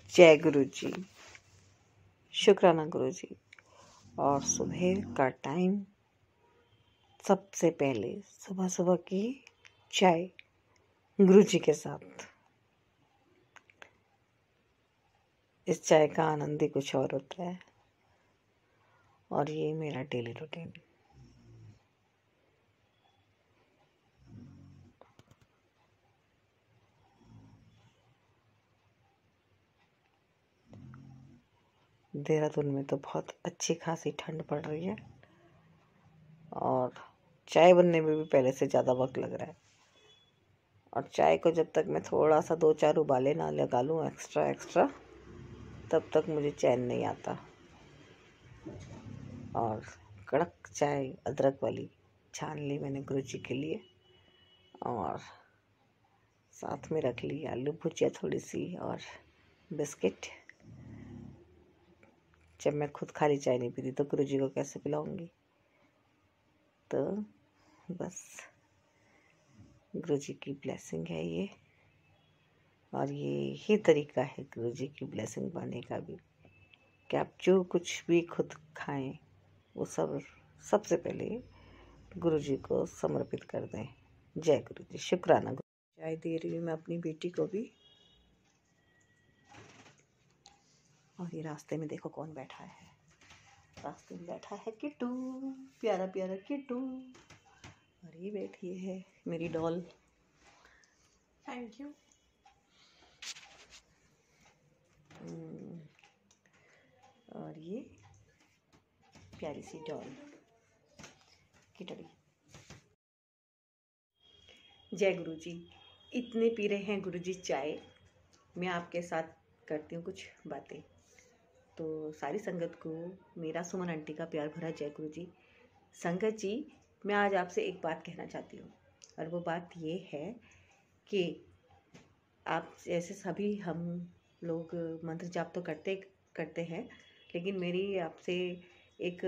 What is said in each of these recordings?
जय गुरु जी। शुक्राना गुरु जी। और सुबह का टाइम, सबसे पहले सुबह सुबह की चाय गुरु जी के साथ। इस चाय का आनंद ही कुछ और होता है। और ये मेरा डेली रूटीन। देहरादून में तो बहुत अच्छी खासी ठंड पड़ रही है और चाय बनने में भी पहले से ज़्यादा वक्त लग रहा है। और चाय को जब तक मैं थोड़ा सा 2-4 उबाले ना लगा लूँ एक्स्ट्रा, तब तक मुझे चैन नहीं आता। और कड़क चाय अदरक वाली छान ली मैंने गुरु जी के लिए, और साथ में रख ली आलू भुजिया थोड़ी सी और बिस्किट। जब मैं खुद खाली चाय नहीं पीती तो गुरु जी को कैसे पिलाऊंगी। तो बस गुरु जी की ब्लेसिंग है ये, और ये ही तरीका है गुरु जी की ब्लेसिंग पाने का भी, कि आप जो कुछ भी खुद खाएं वो सब सबसे पहले गुरु जी को समर्पित कर दें। जय गुरु जी। शुक्राना गुरु। चाय दे रही हूँ मैं अपनी बेटी को भी। और ये रास्ते में देखो कौन बैठा है। रास्ते में बैठा है किट्टू, प्यारा प्यारा किट्टू। और ये बैठी है मेरी डॉल। Thank you. और ये प्यारी सी डॉल किटड़ी। जय गुरु जी। इतने पी रहे हैं गुरु जी चाय, मैं आपके साथ करती हूँ कुछ बातें। तो सारी संगत को मेरा सुमन आंटी का प्यार भरा जय गुरु जी। संगत जी, मैं आज आपसे एक बात कहना चाहती हूँ, और वो बात ये है कि आप जैसे सभी हम लोग मंत्र जाप तो करते हैं, लेकिन मेरी आपसे एक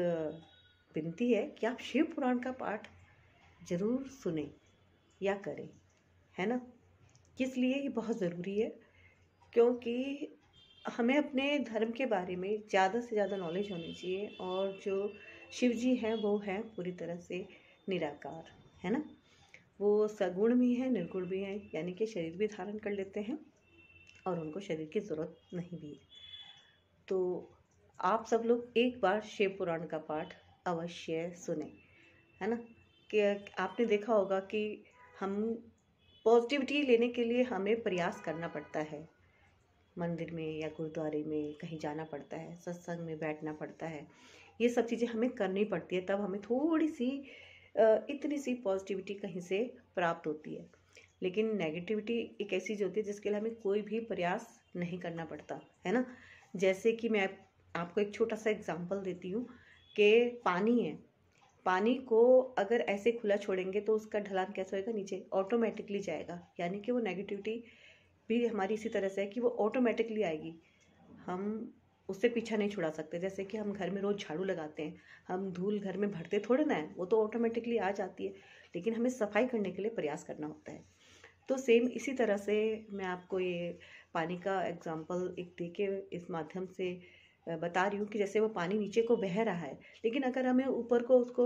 विनती है कि आप शिव पुराण का पाठ ज़रूर सुने या करें, है ना। किस लिए ये बहुत ज़रूरी है, क्योंकि हमें अपने धर्म के बारे में ज़्यादा से ज़्यादा नॉलेज होनी चाहिए। और जो शिव जी हैं वो हैं पूरी तरह से निराकार, है ना। वो सगुण भी हैं, निर्गुण भी हैं, यानी कि शरीर भी धारण कर लेते हैं और उनको शरीर की ज़रूरत नहीं भी है। तो आप सब लोग एक बार शिव पुराण का पाठ अवश्य सुने, है ना। कि आपने देखा होगा कि हम पॉजिटिविटी लेने के लिए हमें प्रयास करना पड़ता है। मंदिर में या गुरुद्वारे में कहीं जाना पड़ता है, सत्संग में बैठना पड़ता है, ये सब चीज़ें हमें करनी पड़ती है, तब हमें थोड़ी सी इतनी सी पॉजिटिविटी कहीं से प्राप्त होती है। लेकिन नेगेटिविटी एक ऐसी चीज़ होती है जिसके लिए हमें कोई भी प्रयास नहीं करना पड़ता, है ना। जैसे कि मैं आपको एक छोटा सा एग्जांपल देती हूँ कि पानी है, पानी को अगर ऐसे खुला छोड़ेंगे तो उसका ढलान कैसे होएगा, नीचे ऑटोमेटिकली जाएगा। यानी कि वो नेगेटिविटी भी हमारी इसी तरह से है कि वो ऑटोमेटिकली आएगी, हम उससे पीछा नहीं छुड़ा सकते। जैसे कि हम घर में रोज़ झाड़ू लगाते हैं, हम धूल घर में भरते थोड़े ना है, वो तो ऑटोमेटिकली आ जाती है, लेकिन हमें सफाई करने के लिए प्रयास करना होता है। तो सेम इसी तरह से मैं आपको ये पानी का एग्जाम्पल एक दे के इस माध्यम से बता रही हूँ कि जैसे वो पानी नीचे को बह रहा है, लेकिन अगर हमें ऊपर को उसको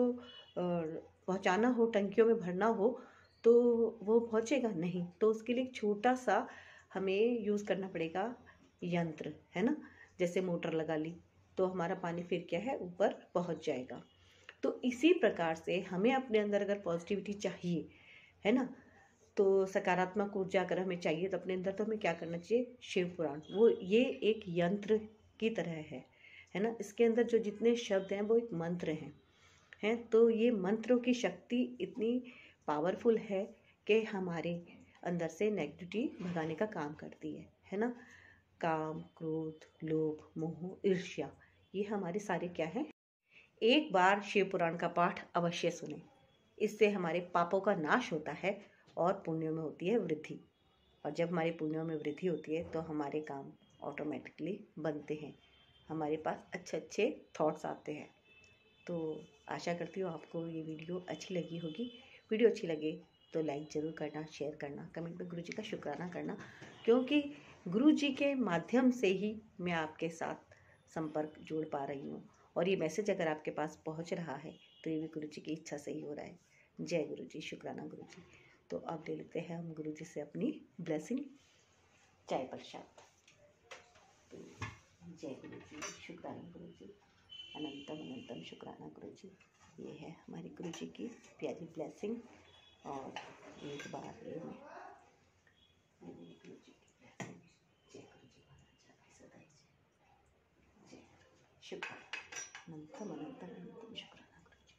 पहुँचाना हो, टंकियों में भरना हो, तो वो पहुँचेगा नहीं। तो उसके लिए एक छोटा सा हमें यूज़ करना पड़ेगा यंत्र, है ना। जैसे मोटर लगा ली तो हमारा पानी फिर क्या है, ऊपर पहुँच जाएगा। तो इसी प्रकार से हमें अपने अंदर अगर पॉजिटिविटी चाहिए, है ना, तो सकारात्मक ऊर्जा अगर हमें चाहिए तो अपने अंदर तो हमें क्या करना चाहिए, शिव पुराण, वो ये एक यंत्र की तरह है ना। इसके अंदर जो जितने शब्द हैं वो एक मंत्र हैं। तो ये मंत्रों की शक्ति इतनी पावरफुल है कि हमारे अंदर से नेगेटिविटी भगाने का काम करती है ना। काम, क्रोध, लोभ, मोह, ईर्ष्या, ये हमारे सारे क्या हैं। एक बार शिव पुराण का पाठ अवश्य सुने, इससे हमारे पापों का नाश होता है और पुण्यों में होती है वृद्धि। और जब हमारे पुण्यों में वृद्धि होती है तो हमारे काम ऑटोमेटिकली बनते हैं, हमारे पास अच्छे अच्छे थॉट्स आते हैं। तो आशा करती हूँ आपको ये वीडियो अच्छी लगी होगी। वीडियो अच्छी लगे तो लाइक ज़रूर करना, शेयर करना, कमेंट में गुरुजी का शुक्राना करना, क्योंकि गुरु जी के माध्यम से ही मैं आपके साथ संपर्क जोड़ पा रही हूँ, और ये मैसेज अगर आपके पास पहुँच रहा है तो ये भी गुरु जी की इच्छा से ही हो रहा है। जय गुरु जी, शुक्राना गुरु जी। तो अब ले लेते हैं हम गुरु जी से अपनी ब्लेसिंग, चाय प्रसाद। तो जय गुरु जी, शुक्राना गुरु जी, अनंतम अनंतम शुक्राना गुरु जी। ये है हमारी गुरु जी की प्यारी ब्लेसिंग। और एक बार ये मैं गुरु जी की ब्लेसिंग, जय गुरु जी महाराज सदाई जय शुक्राना, अनंतम अनंतम अनंतम शुक्राना गुरु जी।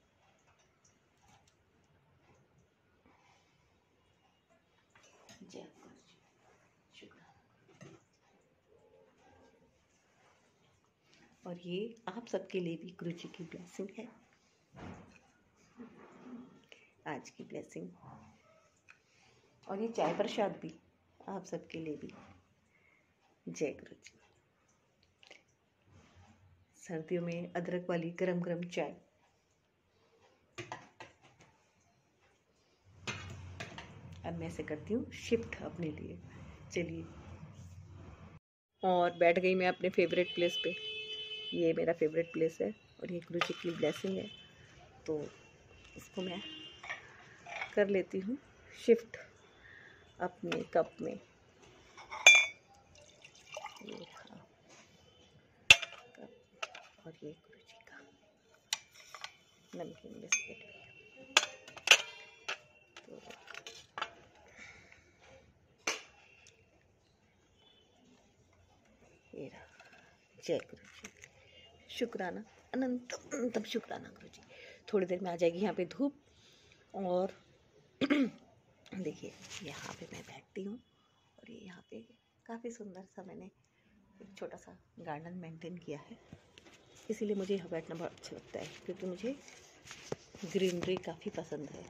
जय गुरु जी, शुक्राना। और ये आप सबके लिए भी गुरु जी की ब्लेसिंग है, आज की ब्लेसिंग। और ये चाय प्रसाद भी आप सबके लिए भी। जय गुरु जी। सर्दियों में अदरक वाली गरम गरम चाय। अब मैं ऐसे करती हूँ शिफ्ट अपने लिए। चलिए, और बैठ गई मैं अपने फेवरेट प्लेस पे। ये मेरा फेवरेट प्लेस है और ये गुरु जी की ब्लेसिंग है, तो इसको मैं कर लेती हूँ शिफ्ट अपने कप में। ये था कप, और ये गुरु जी का नमकीन बिस्किट। तो ये रहा। जय गुरु जी, शुक्राना, अनंतम अनंतम शुक्राना गुरु जी। थोड़ी देर में आ जाएगी यहाँ पे धूप। और देखिए यहाँ पे मैं बैठती हूँ, और ये यहाँ पे काफ़ी सुंदर सा मैंने एक छोटा सा गार्डन मेंटेन किया है, इसीलिए मुझे यहाँ बैठना बहुत अच्छा लगता है, क्योंकि मुझे ग्रीनरी काफ़ी पसंद है।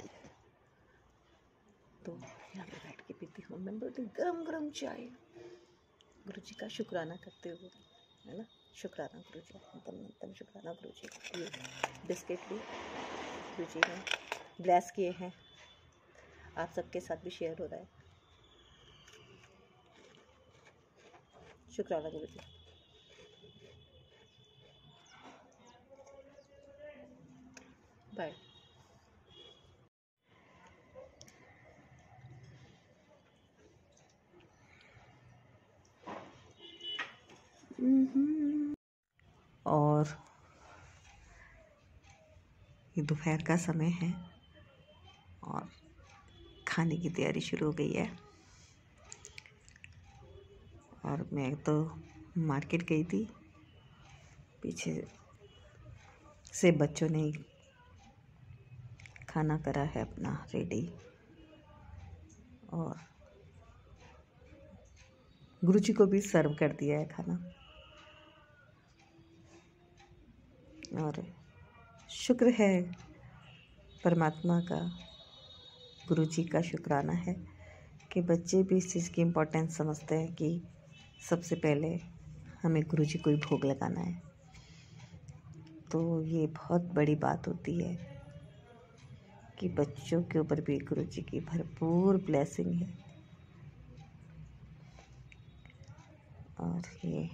तो यहाँ पे बैठ के पीती हूँ मैं बहुत गरम गरम चाय, गुरु जी का शुक्राना करते हुए, है ना। शुक्राना गुरु जी, अनंतम शुक्राना गुरु जी। ये बिस्किट भी गुरु जी ने ब्लेस किए हैं, आप सबके साथ भी शेयर हो रहा है। शुक्राना गुरु जी। बाय। और ये दोपहर का समय है और खाने की तैयारी शुरू हो गई है। और मैं तो मार्केट गई थी, पीछे से बच्चों ने खाना करा है अपना रेडी, और गुरु जी को भी सर्व कर दिया है खाना। और शुक्र है परमात्मा का, गुरु जी का शुक्राना है कि बच्चे भी इस चीज़ की इम्पोर्टेंस समझते हैं कि सबसे पहले हमें गुरु जी को ही भोग लगाना है। तो ये बहुत बड़ी बात होती है कि बच्चों के ऊपर भी गुरु जी की भरपूर ब्लेसिंग है। और ये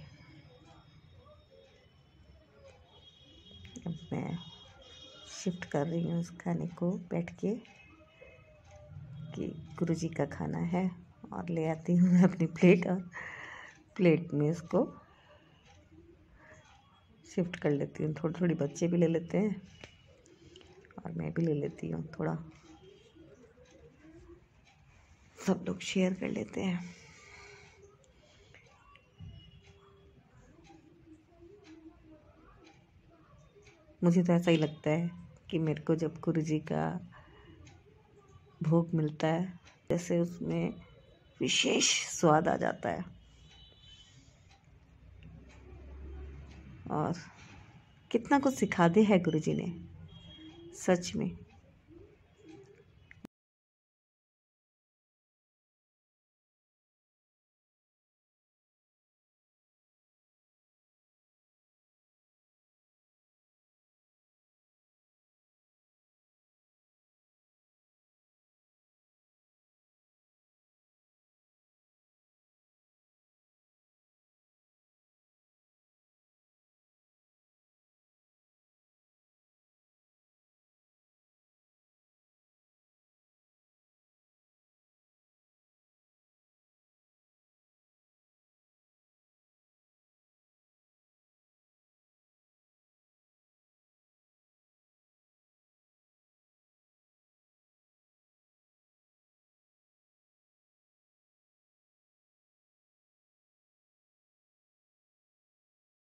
अब मैं शिफ्ट कर रही हूँ इस खाने को बैठ के, कि गुरु जी का खाना है, और ले आती हूँ मैं अपनी प्लेट, और प्लेट में इसको शिफ्ट कर लेती हूँ। थोड़ी थोड़ी बच्चे भी ले लेते हैं और मैं भी ले लेती हूँ, थोड़ा सब लोग शेयर कर लेते हैं। मुझे तो ऐसा ही लगता है कि मेरे को जब गुरु जी का भोग मिलता है, जैसे उसमें विशेष स्वाद आ जाता है। और कितना कुछ सिखा दिया है गुरु जी ने, सच में।